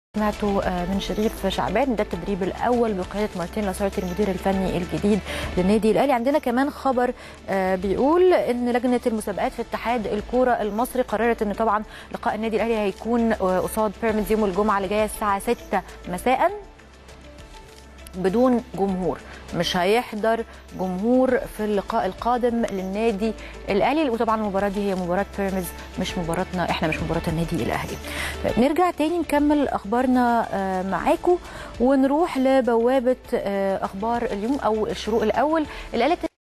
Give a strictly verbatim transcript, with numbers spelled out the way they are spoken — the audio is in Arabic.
سمعته من شريف شعبان. ده التدريب الاول بقياده مارتين لاسارتي المدير الفني الجديد للنادي الاهلي. عندنا كمان خبر بيقول ان لجنه المسابقات في اتحاد الكوره المصري قررت ان طبعا لقاء النادي الاهلي هيكون قصاد بيراميدز يوم الجمعه اللي جايه الساعه ستة مساء بدون جمهور. مش هيحضر جمهور في اللقاء القادم للنادي الاهلي، وطبعا المباراه دي هي مباراه بيراميدز مش مباراتنا احنا، مش مباراه النادي الاهلي. طيب نرجع تاني نكمل اخبارنا معاكم ونروح لبوابه اخبار اليوم او الشروق الاول اللي قالت